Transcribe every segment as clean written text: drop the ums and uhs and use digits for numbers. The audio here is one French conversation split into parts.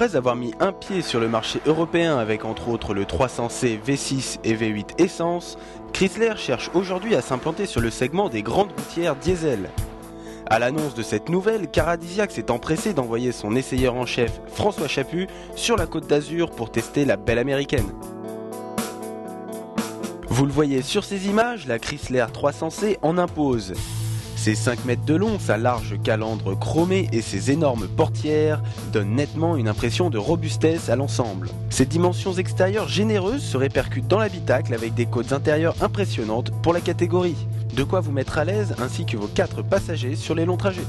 Après avoir mis un pied sur le marché européen avec entre autres le 300C V6 et V8 essence, Chrysler cherche aujourd'hui à s'implanter sur le segment des grandes routières diesel. À l'annonce de cette nouvelle, Caradisiac s'est empressé d'envoyer son essayeur en chef François Chaput sur la Côte d'Azur pour tester la belle américaine. Vous le voyez sur ces images, la Chrysler 300C en impose. Ses 5 mètres de long, sa large calandre chromée et ses énormes portières donnent nettement une impression de robustesse à l'ensemble. Ses dimensions extérieures généreuses se répercutent dans l'habitacle avec des côtes intérieures impressionnantes pour la catégorie. De quoi vous mettre à l'aise ainsi que vos 4 passagers sur les longs trajets.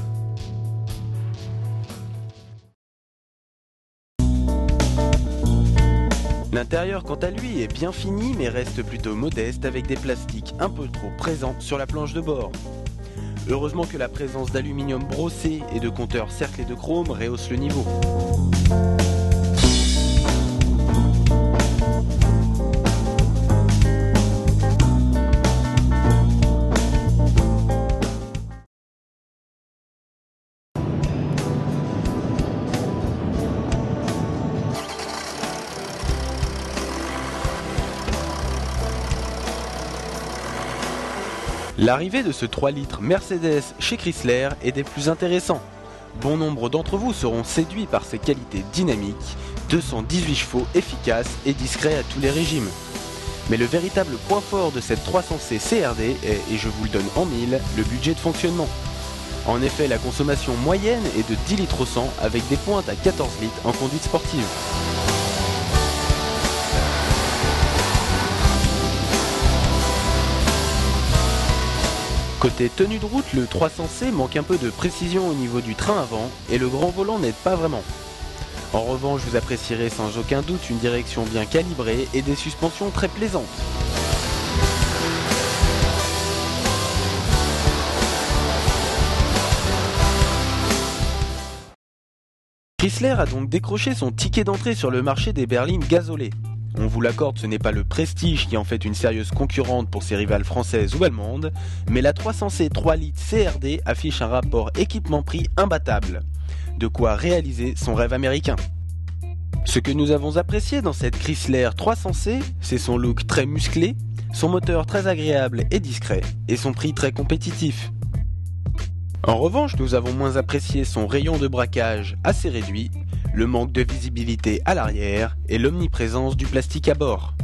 L'intérieur quant à lui est bien fini mais reste plutôt modeste avec des plastiques un peu trop présents sur la planche de bord. Heureusement que la présence d'aluminium brossé et de compteurs cerclés de chrome rehausse le niveau. L'arrivée de ce 3 litres Mercedes chez Chrysler est des plus intéressants. Bon nombre d'entre vous seront séduits par ses qualités dynamiques, 218 chevaux efficaces et discrets à tous les régimes. Mais le véritable point fort de cette 300C CRD est, et je vous le donne en mille, le budget de fonctionnement. En effet, la consommation moyenne est de 10 litres au 100 avec des pointes à 14 litres en conduite sportive. Côté tenue de route, le 300C manque un peu de précision au niveau du train avant et le grand volant n'aide pas vraiment. En revanche, vous apprécierez sans aucun doute une direction bien calibrée et des suspensions très plaisantes. Chrysler a donc décroché son ticket d'entrée sur le marché des berlines gasolées. On vous l'accorde, ce n'est pas le Prestige qui en fait une sérieuse concurrente pour ses rivales françaises ou allemandes, mais la 300C 3 litres CRD affiche un rapport équipement-prix imbattable. De quoi réaliser son rêve américain. Ce que nous avons apprécié dans cette Chrysler 300C, c'est son look très musclé, son moteur très agréable et discret, et son prix très compétitif. En revanche, nous avons moins apprécié son rayon de braquage assez réduit, le manque de visibilité à l'arrière et l'omniprésence du plastique à bord.